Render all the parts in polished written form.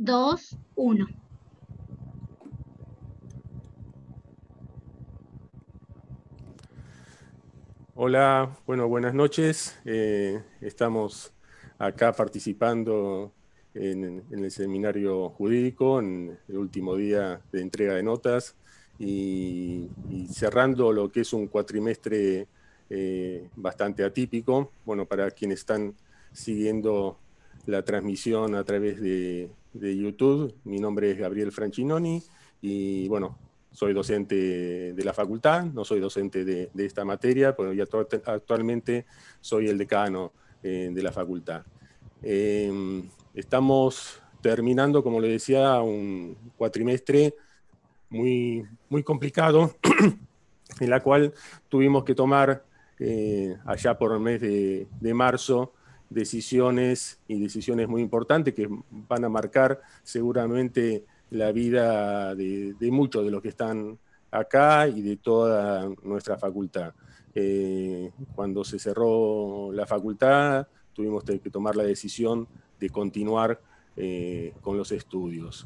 2, 1. Hola, bueno, buenas noches. Estamos acá participando en el seminario jurídico, en el último día de entrega de notas y cerrando lo que es un cuatrimestre bastante atípico. Bueno, para quienes están siguiendo la transmisión a través de YouTube, mi nombre es Gabriel Francinoni y bueno, soy docente de la facultad, no soy docente de esta materia, pero ya actualmente soy el decano de la facultad. Estamos terminando, como le decía, un cuatrimestre muy complicado, en la cual tuvimos que tomar allá por el mes de marzo decisiones muy importantes que van a marcar seguramente la vida de muchos de los que están acá y de toda nuestra facultad. Cuando se cerró la facultad, tuvimos que tomar la decisión de continuar con los estudios.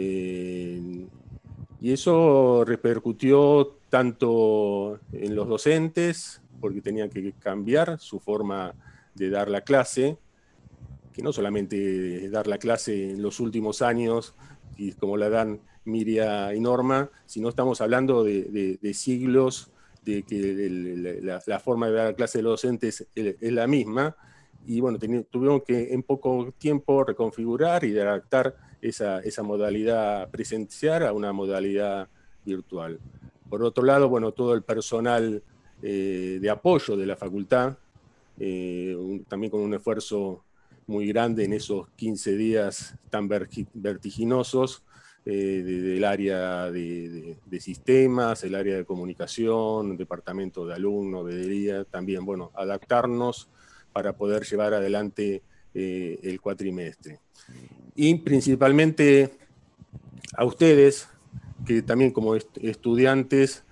Y eso repercutió tanto en los docentes, porque tenían que cambiar su forma de dar la clase, que no solamente dar la clase en los últimos años, y como la dan Miria y Norma, sino estamos hablando de siglos, de que la forma de dar la clase de los docentes es la misma, y bueno, tuvimos que en poco tiempo reconfigurar y adaptar esa modalidad presencial a una modalidad virtual. Por otro lado, bueno, todo el personal de apoyo de la facultad, también con un esfuerzo muy grande en esos 15 días tan vertiginosos del área de sistemas, el área de comunicación, departamento de alumnos, veeduría, también, bueno, adaptarnos para poder llevar adelante el cuatrimestre. Y principalmente a ustedes, que también como estudiantes,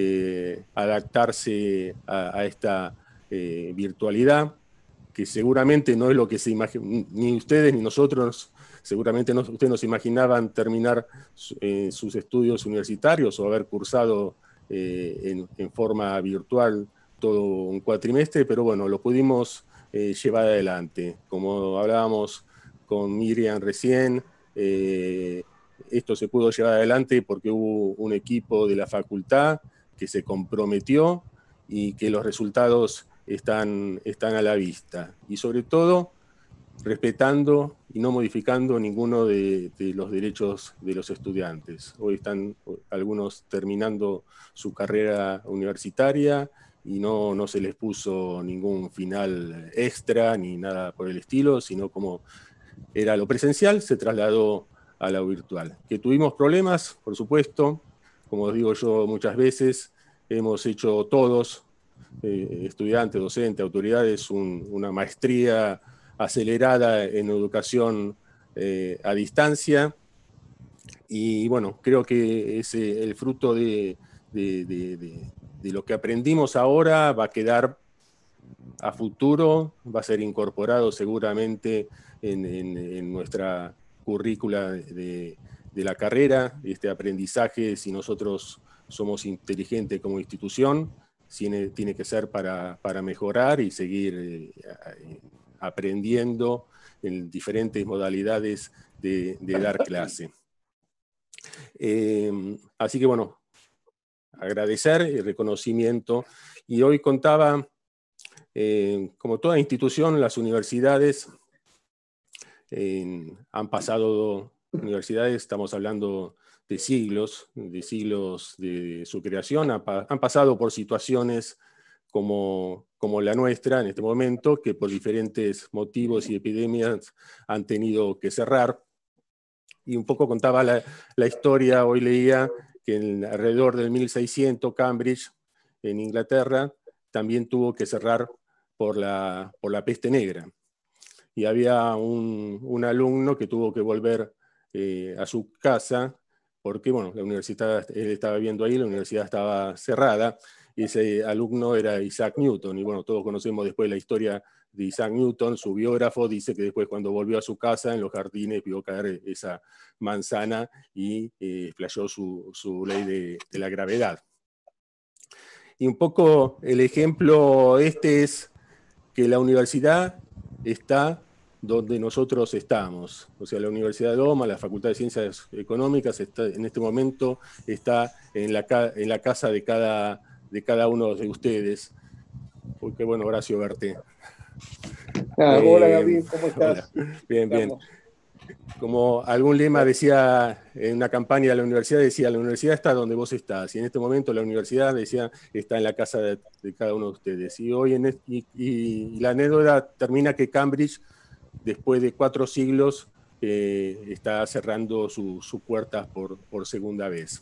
adaptarse a esta virtualidad, que seguramente no es lo que se imagina, ni ustedes ni nosotros, seguramente ustedes no se imaginaban terminar sus estudios universitarios o haber cursado en forma virtual todo un cuatrimestre, pero bueno, lo pudimos llevar adelante. Como hablábamos con Miriam recién, esto se pudo llevar adelante porque hubo un equipo de la facultad que se comprometió y que los resultados están a la vista. Y sobre todo, respetando y no modificando ninguno de los derechos de los estudiantes. Hoy están algunos terminando su carrera universitaria y no se les puso ningún final extra ni nada por el estilo, sino como era lo presencial, se trasladó a lo virtual. Que tuvimos problemas, por supuesto, como digo yo muchas veces, hemos hecho todos, estudiantes, docentes, autoridades, una maestría acelerada en educación a distancia. Y bueno, creo que el fruto de lo que aprendimos ahora va a quedar a futuro, va a ser incorporado seguramente en nuestra currícula de la carrera, este aprendizaje, si nosotros somos inteligentes como institución, tiene que ser para mejorar y seguir aprendiendo en diferentes modalidades de dar clase. Así que bueno, agradecer el reconocimiento. Y hoy contaba, como toda institución, las universidades han pasado, universidades, estamos hablando de siglos de su creación, han pasado por situaciones como la nuestra en este momento, que por diferentes motivos y epidemias han tenido que cerrar. Y un poco contaba la historia, hoy leía que alrededor del 1600 Cambridge, en Inglaterra, también tuvo que cerrar por la peste negra. Y había un alumno que tuvo que volver a su casa porque, bueno, la universidad, él estaba viviendo ahí, la universidad estaba cerrada, y ese alumno era Isaac Newton, y bueno, todos conocemos después la historia de Isaac Newton, su biógrafo, dice que después cuando volvió a su casa en los jardines vio caer esa manzana y explayó su ley de la gravedad. Y un poco el ejemplo es que la universidad está donde nosotros estamos. O sea, la Universidad de Loma, la Facultad de Ciencias Económicas, en este momento está en la casa de cada uno de ustedes. Uy, qué bueno, Horacio, verte. Hola, Gabriel, ¿cómo Hola, estás? bien, bien. Como algún lema decía en una campaña de la universidad, decía, la universidad está donde vos estás. Y en este momento la universidad, decía, está en la casa de cada uno de ustedes. Y hoy y la anécdota termina que Cambridge, después de 4 siglos, está cerrando sus puertas por segunda vez.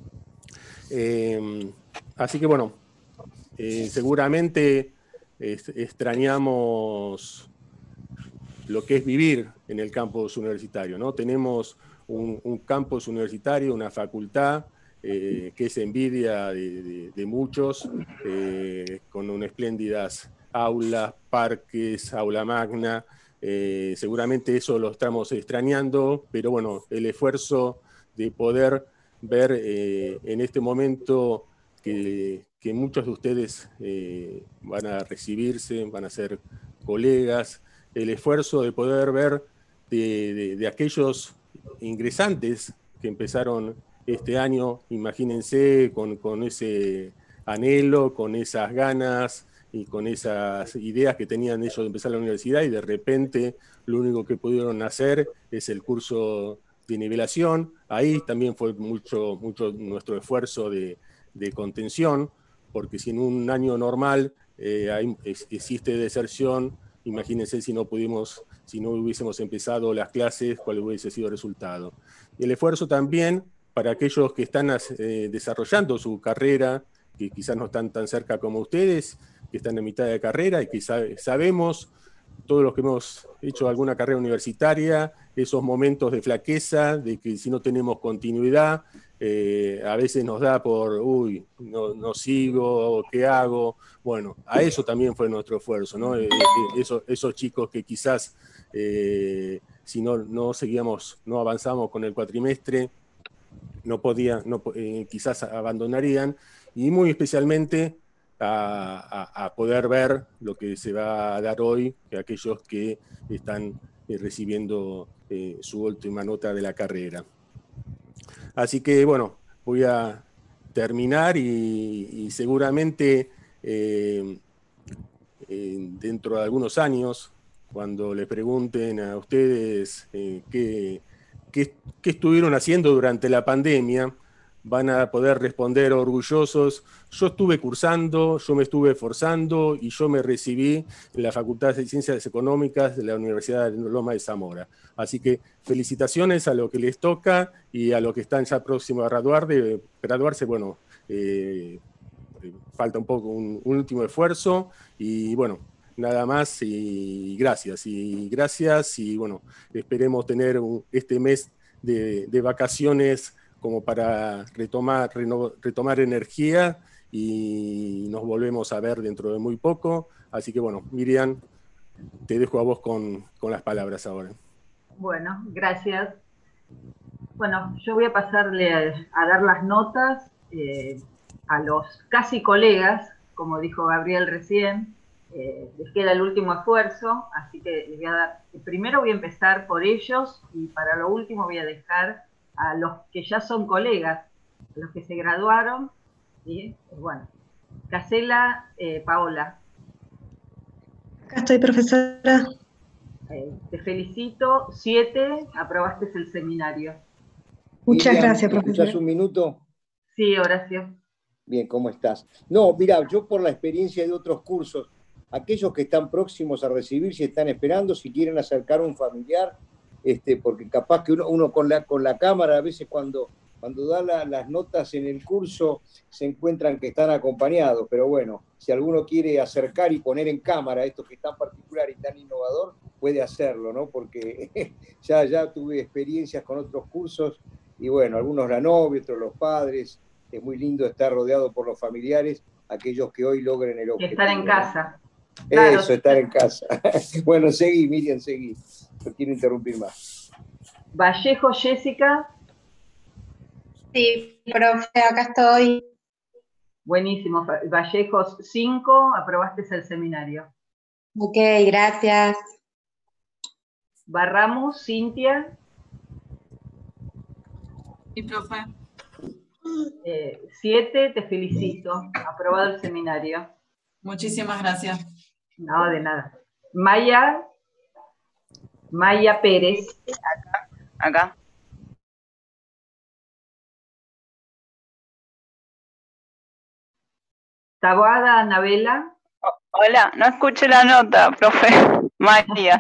Así que bueno, seguramente extrañamos lo que es vivir en el campus universitario, ¿no? Tenemos un campus universitario, una facultad que es envidia de muchos, con unas espléndidas aulas, parques, aula magna. Seguramente eso lo estamos extrañando, pero bueno, el esfuerzo de poder ver en este momento que muchos de ustedes van a recibirse, van a ser colegas, el esfuerzo de poder ver de aquellos ingresantes que empezaron este año, imagínense, con ese anhelo, con esas ganas y con esas ideas que tenían ellos de empezar la universidad, y de repente lo único que pudieron hacer es el curso de nivelación. Ahí también fue mucho nuestro esfuerzo de contención, porque si en un año normal existe deserción, imagínense si no hubiésemos empezado las clases, cuál hubiese sido el resultado. Y el esfuerzo también para aquellos que están desarrollando su carrera, que quizás no están tan cerca como ustedes, que están en mitad de carrera y que sabemos, todos los que hemos hecho alguna carrera universitaria, esos momentos de flaqueza, de que si no tenemos continuidad, a veces nos da por, uy, no sigo, ¿qué hago? Bueno, a eso también fue nuestro esfuerzo, ¿no? Esos chicos que quizás, si no seguíamos, no avanzamos con el cuatrimestre, quizás abandonarían, y muy especialmente a poder ver lo que se va a dar hoy, que aquellos que están recibiendo su última nota de la carrera. Así que bueno, voy a terminar y seguramente dentro de algunos años, cuando le pregunten a ustedes qué estuvieron haciendo durante la pandemia, van a poder responder orgullosos: yo estuve cursando, yo me estuve esforzando y yo me recibí en la Facultad de Ciencias Económicas de la Universidad de Loma de Zamora. Así que felicitaciones a lo que les toca y a los que están ya próximos a graduarse. Bueno, falta un poco un último esfuerzo y bueno, nada más y gracias. Y bueno, esperemos tener este mes de vacaciones como para retomar energía, y nos volvemos a ver dentro de muy poco. Así que bueno, Miriam, te dejo a vos con las palabras ahora. Bueno, gracias. Bueno, yo voy a pasarle a dar las notas a los casi colegas, como dijo Gabriel recién. Les queda el último esfuerzo, así que les voy a dar, primero voy a empezar por ellos y para lo último voy a dejar a los que ya son colegas, a los que se graduaron. ¿Sí? Bueno, Casela, Paola. Acá estoy, profesora. Te felicito, 7, aprobaste el seminario. Muchas Miriam, gracias, profesora. ¿escuchás un minuto? Sí, Horacio. Bien, ¿cómo estás? No, mira, yo por la experiencia de otros cursos, aquellos que están próximos a recibir, si están esperando, si quieren acercar a un familiar, porque capaz que uno con la cámara, a veces cuando da las notas en el curso, se encuentran que están acompañados, pero bueno, si alguno quiere acercar y poner en cámara esto que es tan particular y tan innovador, puede hacerlo, ¿no? Porque ya tuve experiencias con otros cursos, y bueno, algunos la novia, otros los padres. Es muy lindo estar rodeado por los familiares, aquellos que hoy logren el objetivo. Estar en casa. Claro. Eso, estar en casa. Bueno, seguí, Miriam, seguí. No quiero interrumpir más. Vallejo Jessica. Sí, profe, acá estoy. Buenísimo. Vallejos 5, aprobaste el seminario. Ok, gracias. Barramos, Cintia. Sí, profe. 7, te felicito. Aprobado el seminario. Muchísimas gracias. No, de nada. Maya Pérez. Acá. Taboada Anabela. Hola, no escuché la nota, profe. María.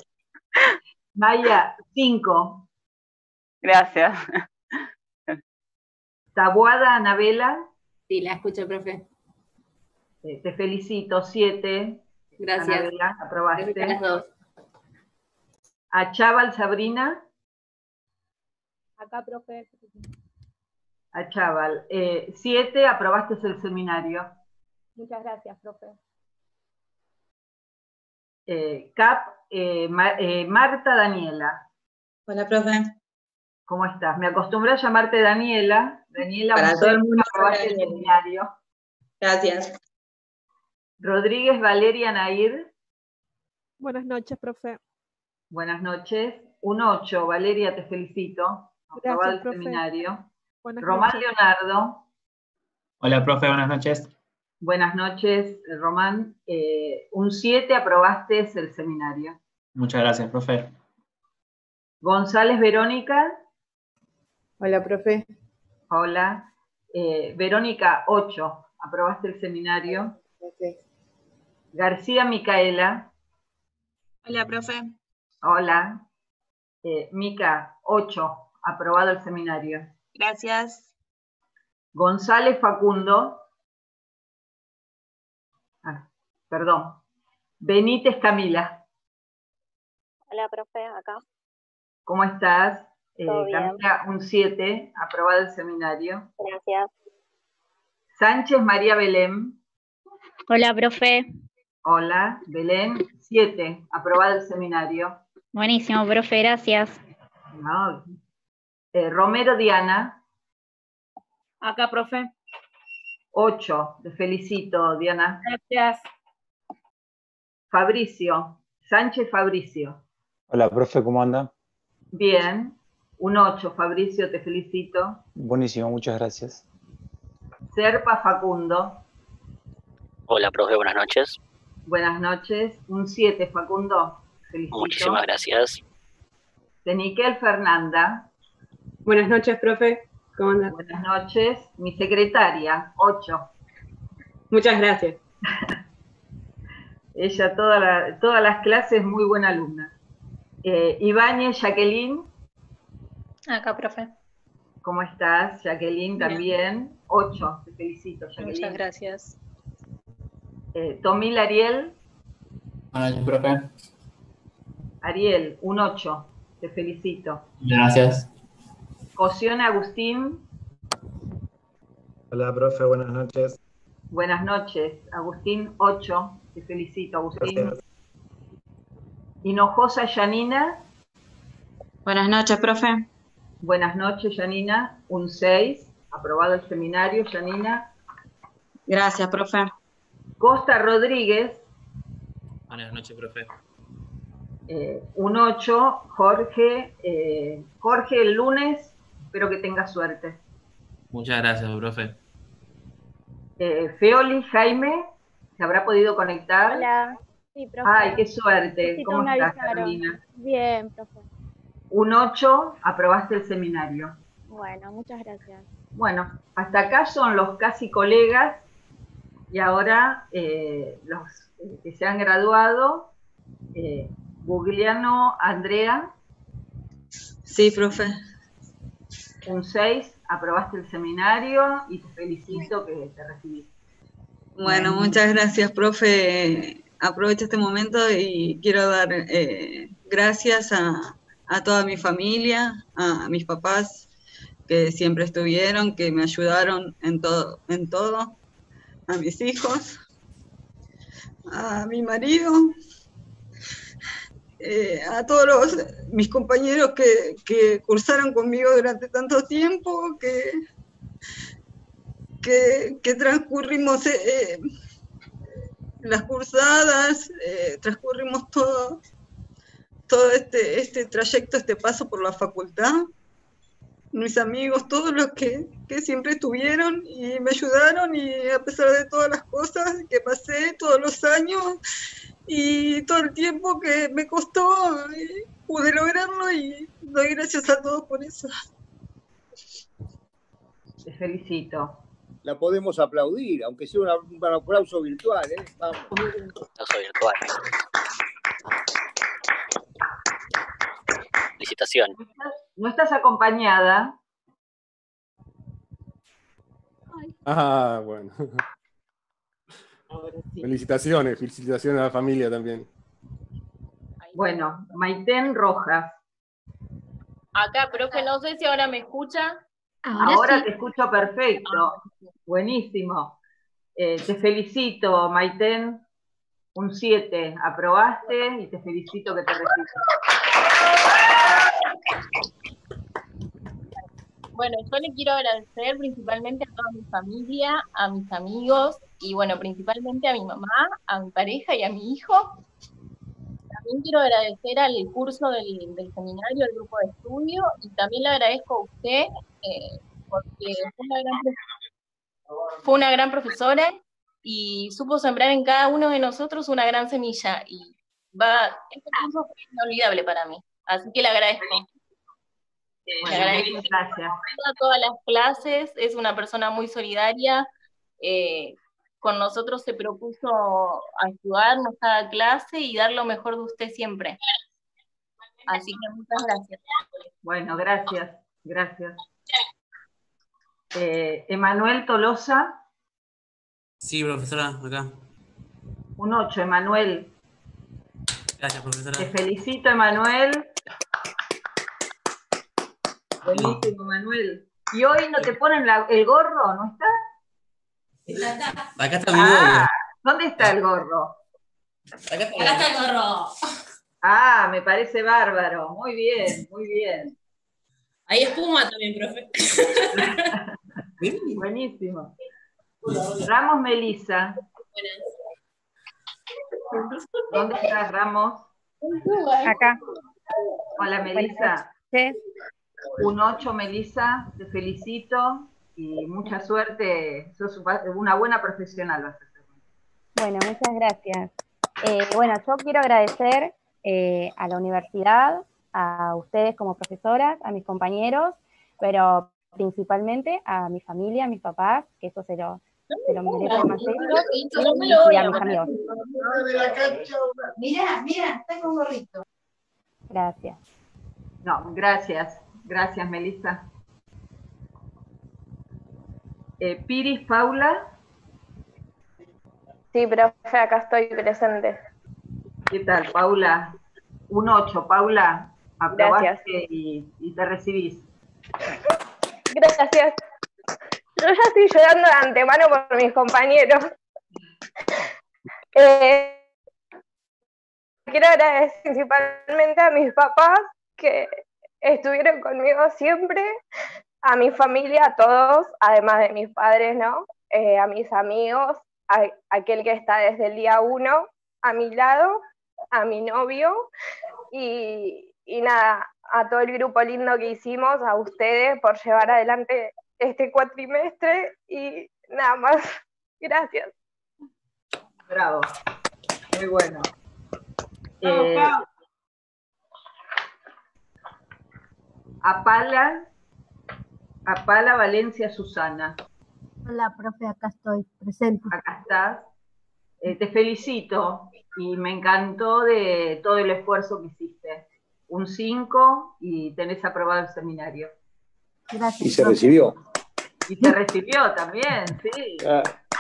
Maya 5. Gracias. Taboada Anabela. Sí, la escucho, profe. Te felicito, 7. Gracias. Anabela, aprobaste. Gracias a las dos. Achával Sabrina. Acá, profe. Achával. 7, aprobaste el seminario. Muchas gracias, profe. Cap, Marta Daniela. Hola, profe. ¿Cómo estás? Me acostumbré a llamarte Daniela. Daniela, Para todo el mundo. aprobaste el seminario. Gracias. Rodríguez Valeria Nair. Buenas noches, profe. Buenas noches. 8, Valeria, te felicito. Aprobado Gracias, el profe. seminario. Buenas Román noches. Leonardo. Hola, profe, buenas noches. Buenas noches, Román. 7, aprobaste el seminario. Muchas gracias, profe. González Verónica. Hola, profe. Hola. Verónica 8, aprobaste el seminario. Gracias. García Micaela. Hola, profe. Hola. Mica 8, aprobado el seminario. Gracias. González Facundo. Perdón. Benítez Camila. Hola, profe, acá. ¿Cómo estás? Todo bien. Camila, 7, aprobado el seminario. Gracias. Sánchez María Belén. Hola, profe. Hola. Belén, 7, aprobado el seminario. Buenísimo, profe, gracias. No. Romero Diana. Acá, profe. 8, te felicito, Diana. Gracias. Fabricio. Sánchez Fabricio. Hola, profe, ¿cómo anda? Bien. 8, Fabricio, te felicito. Buenísimo, muchas gracias. Serpa Facundo. Hola, profe, buenas noches. Buenas noches. 7, Facundo. Felicito. Muchísimas gracias. Teniquel Fernanda. Buenas noches, profe. ¿Cómo anda? Buenas noches. Mi secretaria, 8. Muchas gracias. Ella todas las clases, muy buena alumna. Ibáñez Jacqueline. Acá, profe. ¿Cómo estás? Jacqueline Bien. también. 8, te felicito, Jacqueline. Muchas gracias. Tomil Ariel. Buenas noches, profe. Ariel, 8, te felicito. Gracias. Cosione Agustín. Hola, profe, buenas noches. Buenas noches. Agustín, 8, te felicito, Agustín. Gracias. Hinojosa Yanina. Buenas noches, profe. Buenas noches, Yanina. 6, aprobado el seminario, Yanina. Gracias, profe. Costa Rodríguez. Buenas noches, profe. 8, Jorge. Jorge, el lunes, espero que tengas suerte. Muchas gracias, profe. Feoli Jaime, ¿se habrá podido conectar? Hola. Sí, profe. Ay, qué suerte. Justo ¿Cómo me estás, avisaron. Carolina? Bien, profe. 8, aprobaste el seminario. Bueno, muchas gracias. Bueno, hasta acá son los casi colegas y ahora los que se han graduado. Bugliano Andrea. Sí, profe. 6, aprobaste el seminario y te felicito que te recibiste. Bueno, muchas gracias, profe. Aprovecho este momento y quiero dar gracias a toda mi familia, a mis papás que siempre estuvieron, que me ayudaron en todo, a mis hijos. a mi marido, a todos mis compañeros que cursaron conmigo durante tanto tiempo, que transcurrimos las cursadas, transcurrimos todo este trayecto, este paso por la facultad. Mis amigos, todos los que siempre estuvieron y me ayudaron, y a pesar de todas las cosas que pasé, todos los años y todo el tiempo que me costó, pude lograrlo, y doy gracias a todos por eso. Te felicito. La podemos aplaudir, aunque sea un aplauso virtual, ¿eh? Vamos. Aplauso virtual. Felicitaciones. No estás acompañada. Ah, bueno. Felicitaciones, felicitaciones a la familia también. Bueno, Maiten Rojas. Acá, profe, no sé si ahora me escucha. Ahora sí. te escucho perfecto. Buenísimo. Te felicito, Maiten. Un 7. Aprobaste y te felicito que te recibas. Bueno, yo le quiero agradecer principalmente a toda mi familia, a mis amigos y bueno, principalmente a mi mamá, a mi pareja y a mi hijo. También quiero agradecer al curso del seminario, al grupo de estudio, y también le agradezco a usted porque fue una gran profesora y supo sembrar en cada uno de nosotros una gran semilla, y este curso fue inolvidable para mí, así que le agradezco. Bueno, Le agradezco gracias. a todas las clases, es una persona muy solidaria, con nosotros se propuso ayudarnos cada clase y dar lo mejor de usted siempre. Así que muchas gracias. Bueno, gracias, gracias. Emanuel Tolosa. Sí, profesora, acá. Un 8, Emanuel. Gracias, profesora. Te felicito, Emanuel. Buenísimo, Emanuel. ¿Y hoy no te ponen el gorro? ¿No está? Acá está mi novio. ¿Dónde está el gorro? Acá está el gorro. Ah, me parece bárbaro. Muy bien, muy bien. Hay espuma también, profe. Buenísimo. Ramos Melisa. ¿Dónde estás, Ramos? Acá. Hola, Melisa. Sí. Un 8, Melisa. Te felicito y mucha suerte. Sos una buena profesional, vas a ser. Bueno, muchas gracias. Bueno, yo quiero agradecer a la universidad, a ustedes como profesoras, a mis compañeros, pero principalmente a mi familia, a mis papás, que eso se lo merecen más ellos, y a mis amigos. Mira, está con gorrito. Gracias. No, gracias. Gracias, Melissa. Piris, Paula. Sí, profe, acá estoy presente. ¿Qué tal, Paula? Un 8, Paula. Aprobaste y te recibís. Gracias. Yo ya estoy llorando de antemano por mis compañeros. Quiero agradecer principalmente a mis papás que estuvieron conmigo siempre, a mi familia, a todos, además de mis padres, ¿no? A mis amigos, a aquel que está desde el día 1 a mi lado, a mi novio, y nada, a todo el grupo lindo que hicimos, a ustedes por llevar adelante este cuatrimestre, y nada más. Gracias. Bravo. Muy bueno. Apala Valencia Susana. Hola, profe, acá estoy, presente. Acá estás. Te felicito y me encantó de todo el esfuerzo que hiciste. Un 5 y tenés aprobado el seminario. Gracias. Y se recibió. Y se recibió también, sí. Ah.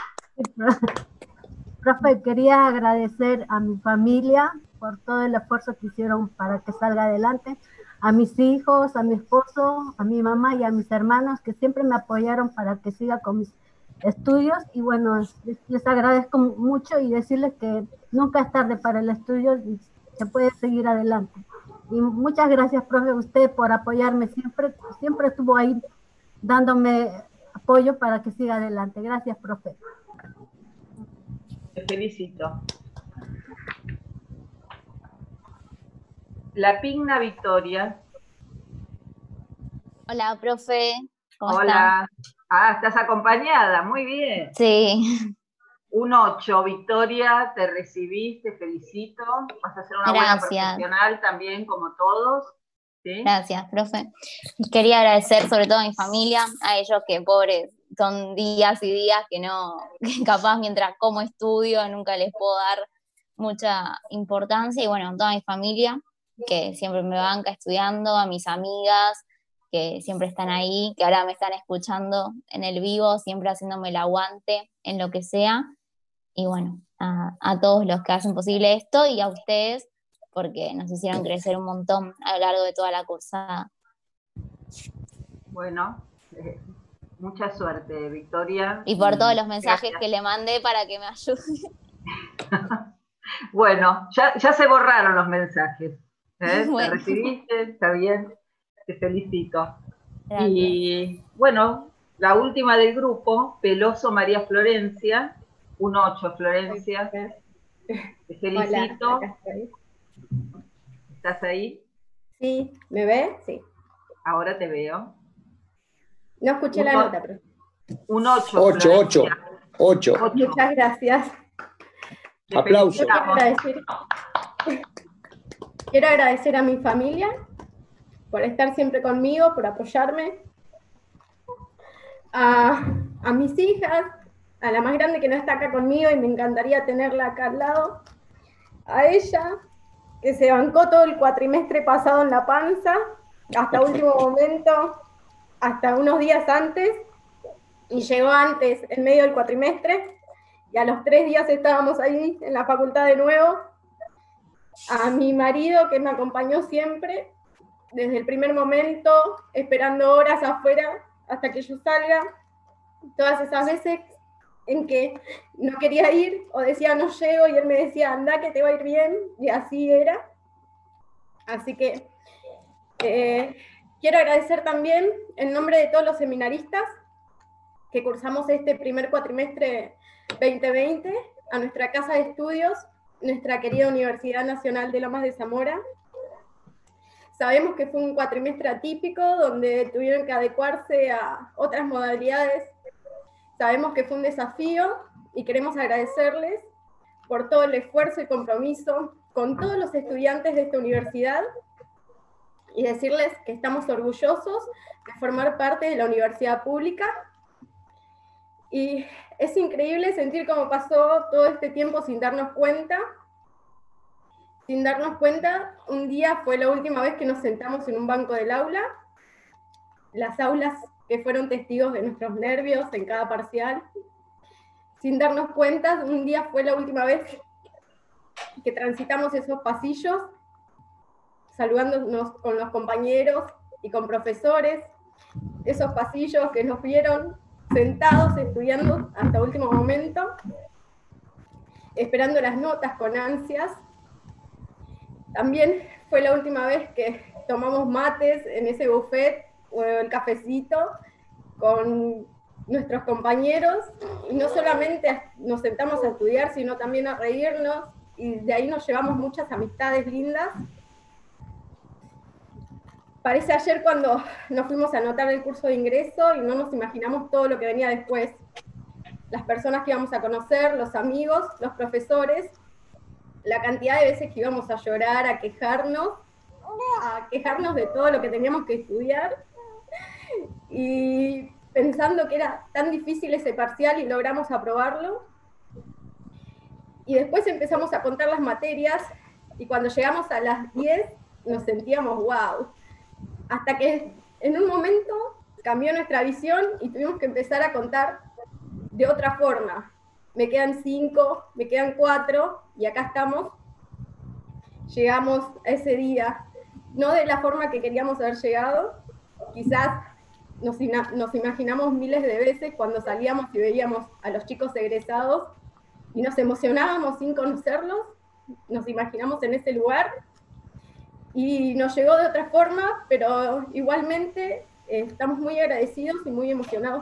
Profe, quería agradecer a mi familia por todo el esfuerzo que hicieron para que salga adelante, a mis hijos, a mi esposo, a mi mamá y a mis hermanos que siempre me apoyaron para que siga con mis estudios y bueno, les agradezco mucho y decirles que nunca es tarde para el estudio y se puede seguir adelante. Y muchas gracias, profe, usted por apoyarme siempre, siempre estuvo ahí dándome apoyo para que siga adelante. Gracias, profe. Te felicito. La Pigna Victoria. Hola, profe. ¿Cómo Hola. Estás acompañada, muy bien. Sí. Un 8, Victoria, te recibís, te felicito. Vas a ser una buena profesional también, como todos. ¿Sí? Gracias, profe. Quería agradecer sobre todo a mi familia, a ellos que pobres, son días y días que no, que capaz mientras como estudio nunca les puedo dar mucha importancia, y bueno, a toda mi familia que siempre me banca estudiando, a mis amigas que siempre están ahí, que ahora me están escuchando en el vivo, siempre haciéndome el aguante en lo que sea, y bueno, a todos los que hacen posible esto, y a ustedes, porque nos hicieron crecer un montón a lo largo de toda la cursada. Bueno, mucha suerte, Victoria. Y por todos los mensajes que le mandé para que me ayude. Bueno, ya se borraron los mensajes. Bueno. ¿Te recibiste? Está bien. Te felicito. Gracias. Y bueno, la última del grupo, Peloso María Florencia. Un 8, Florencia. Te felicito. Hola, acá estoy. ¿Estás ahí? Sí, ¿me ve? Sí. Ahora te veo. No escuché la nota, pero... Un 8. 8. Muchas gracias. Aplausos. Quiero agradecer a mi familia por estar siempre conmigo, por apoyarme. A mis hijas, a la más grande que no está acá conmigo y me encantaría tenerla acá al lado. A ella, que se bancó todo el cuatrimestre pasado en la panza, hasta último momento, hasta unos días antes, y llegó antes, en medio del cuatrimestre, y a los 3 días estábamos ahí en la facultad de nuevo. A mi marido, que me acompañó siempre, desde el primer momento, esperando horas afuera hasta que yo salga, todas esas veces en que no quería ir, o decía no llego, y él me decía anda que te va a ir bien, y así era. Así que quiero agradecer también, en nombre de todos los seminaristas que cursamos este primer cuatrimestre 2020, a nuestra casa de estudios, nuestra querida Universidad Nacional de Lomas de Zamora. Sabemos que fue un cuatrimestre atípico, donde tuvieron que adecuarse a otras modalidades. Sabemos que fue un desafío y queremos agradecerles por todo el esfuerzo y compromiso con todos los estudiantes de esta universidad y decirles que estamos orgullosos de formar parte de la universidad pública. Y es increíble sentir cómo pasó todo este tiempo sin darnos cuenta. Sin darnos cuenta, un día fue la última vez que nos sentamos en un banco del aula, las aulas que fueron testigos de nuestros nervios en cada parcial. Sin darnos cuenta, un día fue la última vez que transitamos esos pasillos, saludándonos con los compañeros y con profesores, esos pasillos que nos vieron sentados estudiando hasta último momento, esperando las notas con ansias. También fue la última vez que tomamos mates en ese buffet o el cafecito con nuestros compañeros, y no solamente nos sentamos a estudiar, sino también a reírnos, y de ahí nos llevamos muchas amistades lindas. Parece ayer cuando nos fuimos a anotar el curso de ingreso y no nos imaginamos todo lo que venía después. Las personas que íbamos a conocer, los amigos, los profesores, la cantidad de veces que íbamos a llorar, a quejarnos de todo lo que teníamos que estudiar, y pensando que era tan difícil ese parcial y logramos aprobarlo. Y después empezamos a contar las materias, y cuando llegamos a las 10 nos sentíamos wow. Hasta que en un momento cambió nuestra visión y tuvimos que empezar a contar de otra forma. Me quedan 5, me quedan 4, y acá estamos. Llegamos a ese día, no de la forma que queríamos haber llegado, quizás nos imaginamos miles de veces cuando salíamos y veíamos a los chicos egresados y nos emocionábamos sin conocerlos, nos imaginamos en ese lugar y nos llegó de otra forma, pero igualmente estamos muy agradecidos y muy emocionados.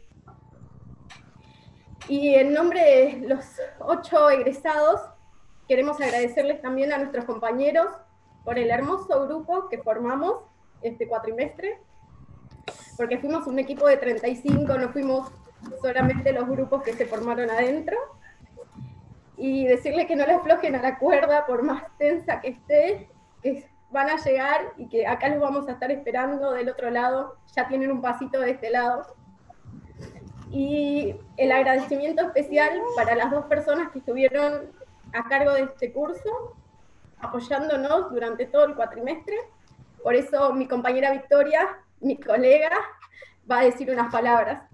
Y en nombre de los 8 egresados, queremos agradecerles también a nuestros compañeros por el hermoso grupo que formamos este cuatrimestre, porque fuimos un equipo de 35, no fuimos solamente los grupos que se formaron adentro, y decirles que no le aflojen a la cuerda por más tensa que esté, que van a llegar y que acá los vamos a estar esperando del otro lado, ya tienen un pasito de este lado. Y el agradecimiento especial para las 2 personas que estuvieron a cargo de este curso, apoyándonos durante todo el cuatrimestre. Por eso mi compañera Victoria, mi colega, va a decir unas palabras.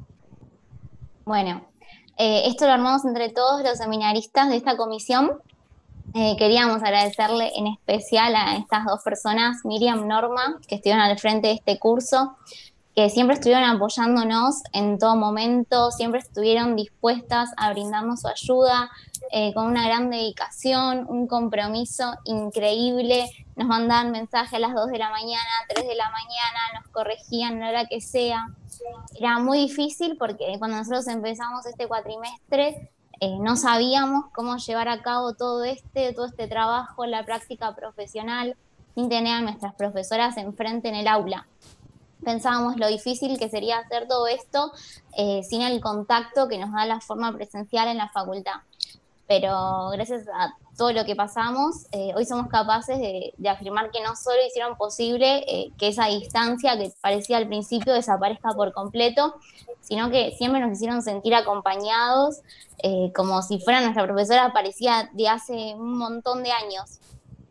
Bueno, esto lo armamos entre todos los seminaristas de esta comisión. Queríamos agradecerle en especial a estas 2 personas, Miriam, Norma, que estuvieron al frente de este curso, que siempre estuvieron apoyándonos en todo momento, siempre estuvieron dispuestas a brindarnos su ayuda, con una gran dedicación, un compromiso increíble. Nos mandaban mensajes a las 2 de la mañana, 3 de la mañana, nos corregían a la hora que sea. Era muy difícil porque cuando nosotros empezamos este cuatrimestre, no sabíamos cómo llevar a cabo todo este trabajo, la práctica profesional, sin tener a nuestras profesoras enfrente en el aula. Pensábamos lo difícil que sería hacer todo esto sin el contacto que nos da la forma presencial en la facultad. Pero gracias a todo lo que pasamos, hoy somos capaces de afirmar que no solo hicieron posible que esa distancia que parecía al principio desaparezca por completo, sino que siempre nos hicieron sentir acompañados, como si fuera nuestra profesora, parecía de hace un montón de años.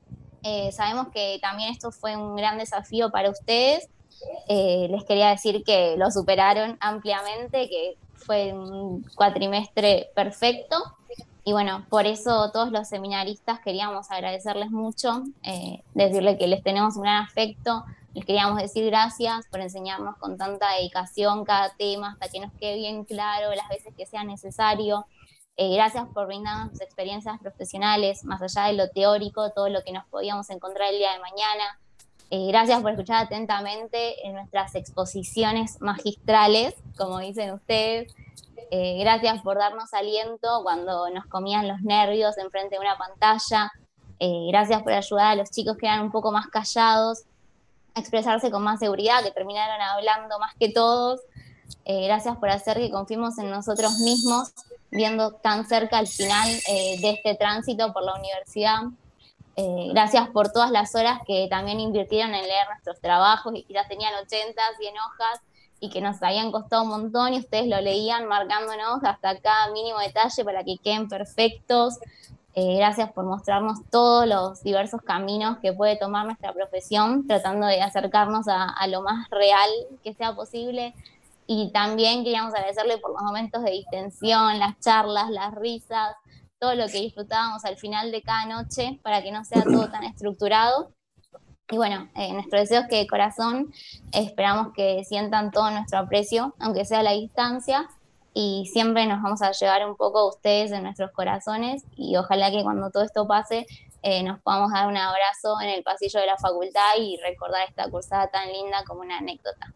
Sabemos que también esto fue un gran desafío para ustedes. Les quería decir que lo superaron ampliamente, que fue un cuatrimestre perfecto. Y bueno, por eso todos los seminaristas queríamos agradecerles mucho, decirles que les tenemos un gran afecto, les queríamos decir gracias por enseñarnos con tanta dedicación cada tema hasta que nos quede bien claro las veces que sea necesario. Gracias por brindarnos sus experiencias profesionales, más allá de lo teórico, todo lo que nos podíamos encontrar el día de mañana. Gracias por escuchar atentamente en nuestras exposiciones magistrales, como dicen ustedes. Gracias por darnos aliento cuando nos comían los nervios enfrente de una pantalla. Gracias por ayudar a los chicos que eran un poco más callados a expresarse con más seguridad, que terminaron hablando más que todos. Gracias por hacer que confiemos en nosotros mismos, viendo tan cerca el final de este tránsito por la universidad. Gracias por todas las horas que también invirtieron en leer nuestros trabajos y quizás tenían 80, 100 hojas y que nos habían costado un montón y ustedes lo leían marcándonos hasta cada mínimo detalle para que queden perfectos. Gracias por mostrarnos todos los diversos caminos que puede tomar nuestra profesión, tratando de acercarnos a lo más real que sea posible. Y también queríamos agradecerle por los momentos de distensión, las charlas, las risas, todo lo que disfrutábamos al final de cada noche para que no sea todo tan estructurado. Y bueno, nuestro deseo es que de corazón esperamos que sientan todo nuestro aprecio, aunque sea a la distancia, y siempre nos vamos a llevar un poco a ustedes en nuestros corazones, y ojalá que cuando todo esto pase nos podamos dar un abrazo en el pasillo de la facultad y recordar esta cursada tan linda como una anécdota.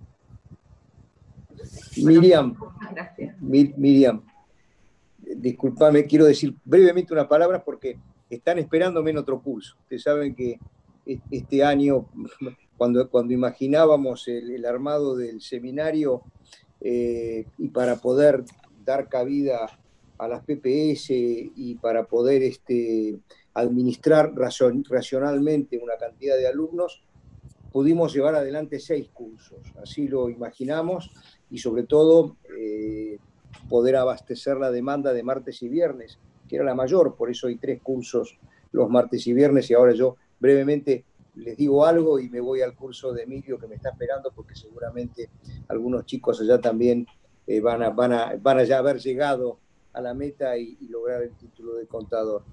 Miriam, Miriam, disculpame, quiero decir brevemente una palabra porque están esperándome en otro curso. Ustedes saben que este año, cuando imaginábamos el armado del seminario y para poder dar cabida a las PPS y para poder administrar racionalmente una cantidad de alumnos, pudimos llevar adelante 6 cursos. Así lo imaginamos y sobre todo poder abastecer la demanda de martes y viernes, que era la mayor, por eso hay 3 cursos los martes y viernes. Y ahora yo brevemente les digo algo y me voy al curso de Emilio que me está esperando, porque seguramente algunos chicos allá también van a ya haber llegado a la meta y lograr el título de contador.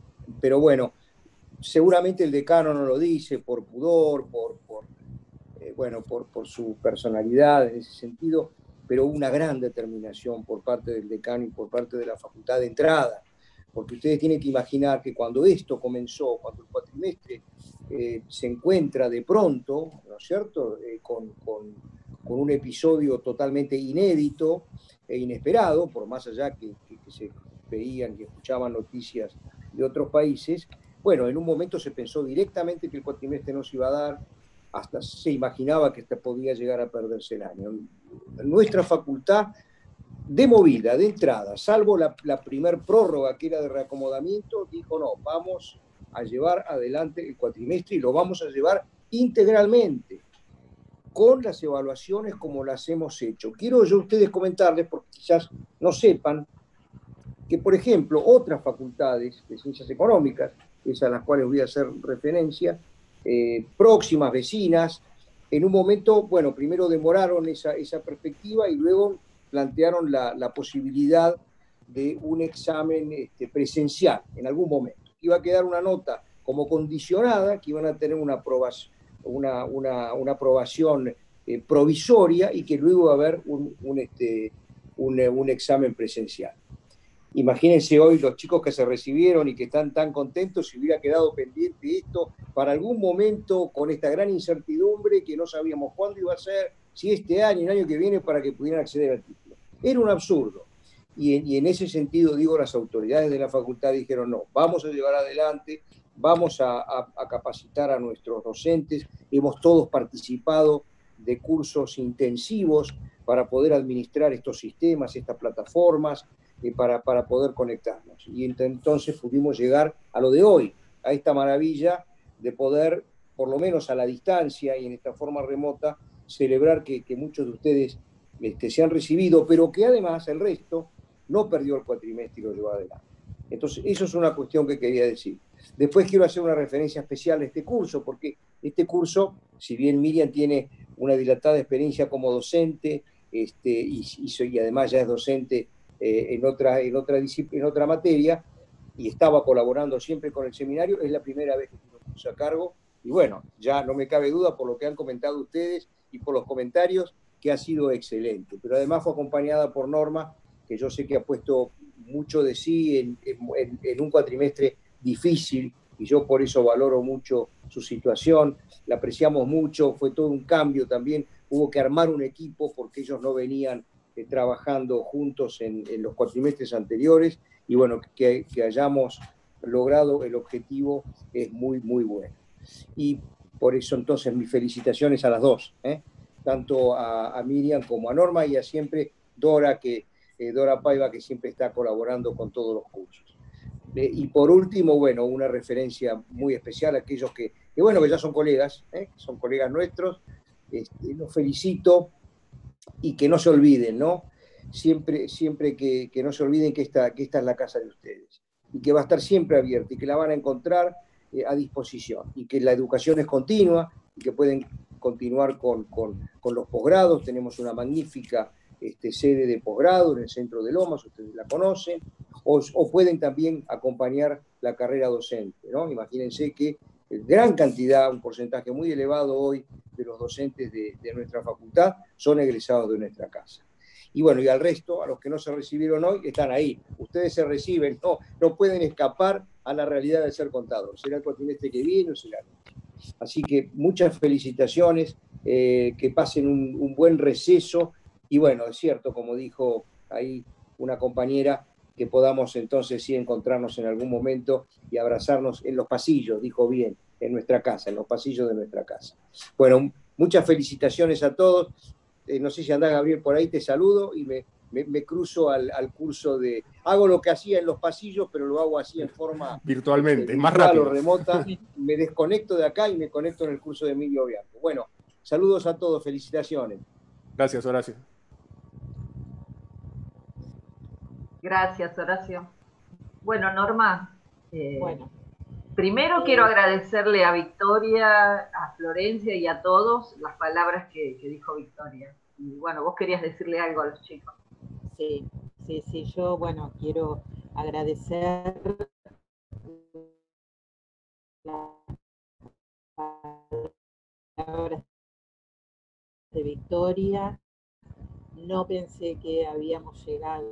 Pero bueno, seguramente el decano no lo dice por pudor, bueno, por su personalidad en ese sentido, pero hubo una gran determinación por parte del decano y por parte de la facultad de entrada, porque ustedes tienen que imaginar que cuando esto comenzó, cuando el cuatrimestre se encuentra de pronto, ¿no es cierto?, con un episodio totalmente inédito e inesperado, por más allá que se veían y escuchaban noticias de otros países, bueno, en un momento se pensó directamente que el cuatrimestre no se iba a dar, hasta se imaginaba que podía llegar a perderse el año. Nuestra facultad, de movida, de entrada, salvo la primer prórroga que era de reacomodamiento, dijo no, vamos a llevar adelante el cuatrimestre y lo vamos a llevar integralmente, con las evaluaciones como las hemos hecho. Quiero yo a ustedes comentarles, porque quizás no sepan, que por ejemplo otras facultades de ciencias económicas, esas a las cuales voy a hacer referencia, próximas, vecinas, en un momento, bueno, primero demoraron esa perspectiva y luego plantearon la posibilidad de un examen presencial en algún momento. Iba a quedar una nota como condicionada, que iban a tener una aprobación provisoria y que luego iba a haber un examen presencial. Imagínense hoy los chicos que se recibieron y que están tan contentos si hubiera quedado pendiente esto para algún momento con esta gran incertidumbre que no sabíamos cuándo iba a ser, si este año, el año que viene, para que pudieran acceder al título. Era un absurdo. Y en ese sentido, digo, las autoridades de la facultad dijeron, no, vamos a llevar adelante, vamos a capacitar a nuestros docentes, hemos todos participado de cursos intensivos para poder administrar estos sistemas, estas plataformas, para poder conectarnos. Y entonces pudimos llegar a lo de hoy, a esta maravilla de poder, por lo menos a la distancia y en esta forma remota, celebrar que muchos de ustedes se han recibido, pero que además el resto no perdió el cuatrimestre y lo llevó adelante. Entonces, eso es una cuestión que quería decir. Después quiero hacer una referencia especial a este curso, porque este curso, si bien Miriam tiene una dilatada experiencia como docente, y además ya es docente en otra materia, y estaba colaborando siempre con el seminario, es la primera vez que tiene un curso a cargo, y bueno, ya no me cabe duda por lo que han comentado ustedes y por los comentarios, que ha sido excelente. Pero además fue acompañada por Norma, que yo sé que ha puesto mucho de sí en un cuatrimestre difícil, y yo por eso valoro mucho su situación, la apreciamos mucho, fue todo un cambio también, hubo que armar un equipo porque ellos no venían trabajando juntos en los cuatrimestres anteriores, y bueno, que hayamos logrado el objetivo es muy, muy bueno. Y por eso entonces mis felicitaciones a las dos, tanto a Miriam como a Norma, y a siempre Dora Paiva, que siempre está colaborando con todos los cursos. Y por último, bueno, una referencia muy especial a aquellos que ya son colegas nuestros, los felicito, y que no se olviden, ¿no? Siempre que no se olviden que esta es la casa de ustedes, y que va a estar siempre abierta, y que la van a encontrar a disposición, y que la educación es continua, y que pueden continuar con los posgrados. Tenemos una magnífica sede de posgrado en el centro de Lomas, ustedes la conocen, o pueden también acompañar la carrera docente, ¿no? Imagínense que gran cantidad, un porcentaje muy elevado hoy de los docentes de nuestra facultad son egresados de nuestra casa. Y bueno, y al resto, a los que no se recibieron hoy, están ahí. Ustedes se reciben, no pueden escapar a la realidad de ser contador. Será el cuatrimestre que viene o será el otro. Así que muchas felicitaciones, que pasen un buen receso, y bueno, es cierto, como dijo ahí una compañera, que podamos entonces sí encontrarnos en algún momento y abrazarnos en los pasillos, dijo bien, en nuestra casa, en los pasillos de nuestra casa. Bueno, muchas felicitaciones a todos. No sé si anda Gabriel por ahí, te saludo y me cruzo al curso de... Hago lo que hacía en los pasillos, pero lo hago así en forma... virtualmente, más virtual rápido. o remota. Me desconecto de acá y me conecto en el curso de Emilio Bianco. Bueno, saludos a todos, felicitaciones. Gracias, Horacio. Gracias, Horacio. Bueno, Norma, primero quiero agradecerle a Victoria, a Florencia y a todos las palabras que dijo Victoria. Y bueno, vos querías decirle algo a los chicos. Sí, yo, bueno, quiero agradecer las palabras de Victoria. No pensé que habíamos llegado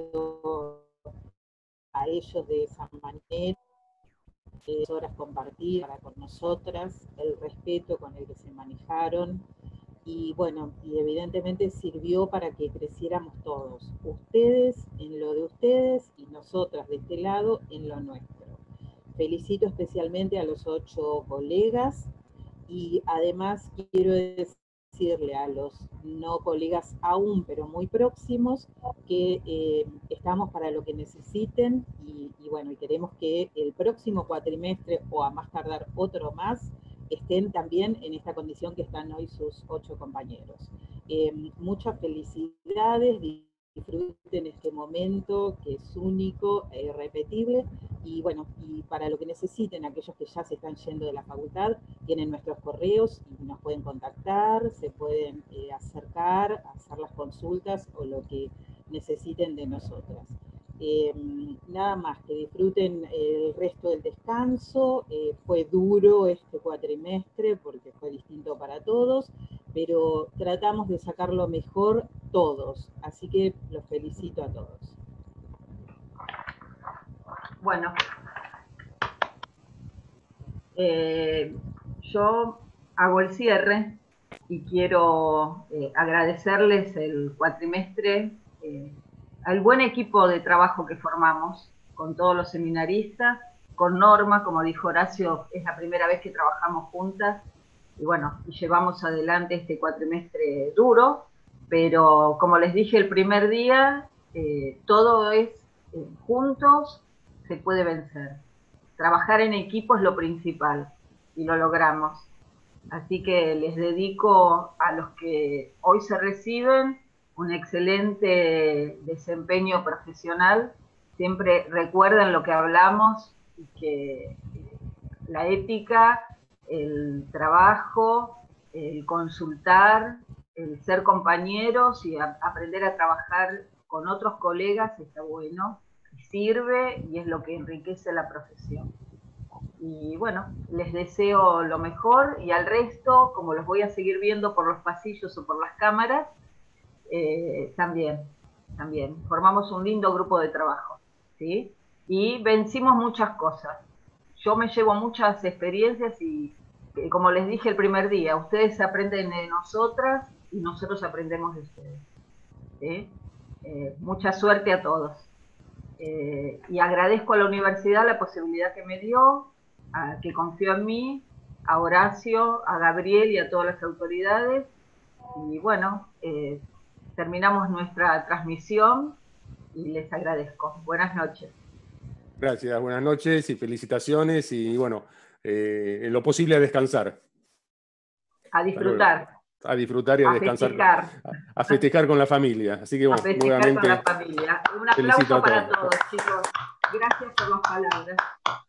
a ellos de esa manera. Horas compartidas con nosotras, el respeto con el que se manejaron, y bueno, y evidentemente sirvió para que creciéramos todos, ustedes en lo de ustedes y nosotras de este lado en lo nuestro. Felicito especialmente a los 8 colegas, y además quiero decirle a los no colegas aún, pero muy próximos, que estamos para lo que necesiten, y bueno, y queremos que el próximo cuatrimestre, o a más tardar otro más, estén también en esta condición que están hoy sus 8 compañeros. Muchas felicidades, disfruten este momento que es único e irrepetible, y bueno, y para lo que necesiten, aquellos que ya se están yendo de la facultad, tienen nuestros correos y nos pueden contactar, se pueden acercar, hacer las consultas o lo que necesiten de nosotras. Nada más, que disfruten el resto del descanso. Fue duro este cuatrimestre porque fue distinto para todos, pero tratamos de sacar lo mejor todos, así que los felicito a todos. Bueno, yo hago el cierre y quiero agradecerles el cuatrimestre, al buen equipo de trabajo que formamos con todos los seminaristas, con Norma, como dijo Horacio, es la primera vez que trabajamos juntas, y bueno, llevamos adelante este cuatrimestre duro, pero como les dije el primer día, todo es juntos, se puede vencer. Trabajar en equipo es lo principal, y lo logramos. Así que les dedico a los que hoy se reciben un excelente desempeño profesional. Siempre recuerden lo que hablamos, y que la ética, el trabajo, el consultar, el ser compañeros y aprender a trabajar con otros colegas está bueno, sirve y es lo que enriquece la profesión. Y bueno, les deseo lo mejor, y al resto, como los voy a seguir viendo por los pasillos o por las cámaras, también formamos un lindo grupo de trabajo, ¿sí? Y vencimos muchas cosas. Yo me llevo muchas experiencias y, como les dije el primer día, ustedes aprenden de nosotras y nosotros aprendemos de ustedes, ¿sí? Mucha suerte a todos. Y agradezco a la universidad la posibilidad que me dio, que confió en mí, a Horacio, a Gabriel y a todas las autoridades. Y bueno, terminamos nuestra transmisión y les agradezco. Buenas noches. Gracias, buenas noches y felicitaciones, y bueno, en lo posible a descansar. A disfrutar. A disfrutar y a descansar. Festejar. A festejar con la familia. Así que bueno, a festejar nuevamente con la familia. Un aplauso para todos, chicos. Gracias por las palabras.